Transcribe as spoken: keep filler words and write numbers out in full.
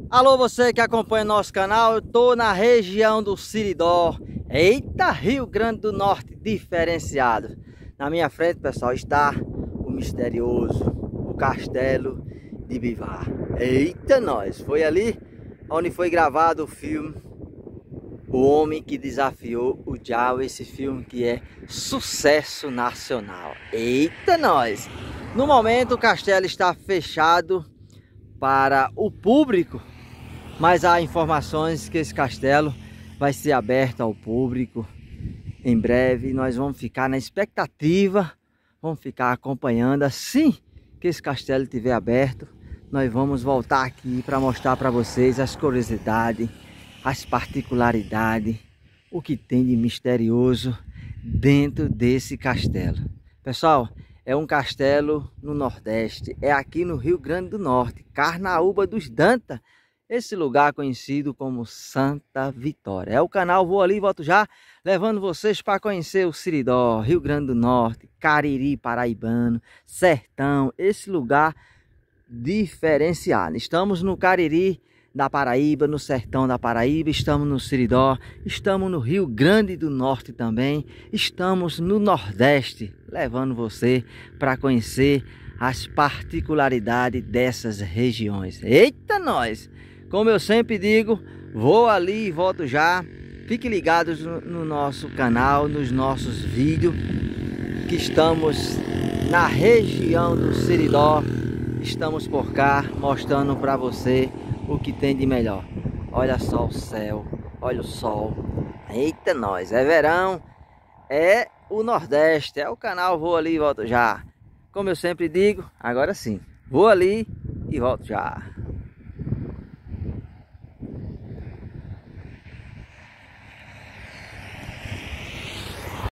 Alô, você que acompanha nosso canal, eu tô na região do Siridó. Eita, Rio Grande do Norte, diferenciado. Na minha frente, pessoal, está o misterioso, o Castelo de Bivar. Eita, nós! Foi ali onde foi gravado o filme O Homem que Desafiou o Diabo, esse filme que é sucesso nacional. Eita, nós! No momento o castelo está fechado para o público, mas há informações que esse castelo vai ser aberto ao público em breve. Nós vamos ficar na expectativa, vamos ficar acompanhando. Assim que esse castelo estiver aberto, nós vamos voltar aqui para mostrar para vocês as curiosidades, as particularidades, o que tem de misterioso dentro desse castelo. Pessoal, é um castelo no Nordeste, é aqui no Rio Grande do Norte, Carnaúba dos Dantas, esse lugar conhecido como Santa Vitória. É o canal Vou Ali e Volto Já, levando vocês para conhecer o Siridó, Rio Grande do Norte, Cariri paraibano, Sertão, esse lugar diferenciado. Estamos no Cariri da Paraíba, no Sertão da Paraíba, estamos no Siridó, estamos no Rio Grande do Norte também, estamos no Nordeste, levando você para conhecer as particularidades dessas regiões. Eita, nós! Como eu sempre digo, vou ali e volto já. Fiquem ligados no, no nosso canal, nos nossos vídeos, que estamos na região do Siridó, estamos por cá mostrando para você o que tem de melhor. Olha só o céu, olha o sol. Eita, nós, é verão, é o Nordeste, é o canal Vou Ali e Volto Já. Como eu sempre digo, agora sim, vou ali e volto já.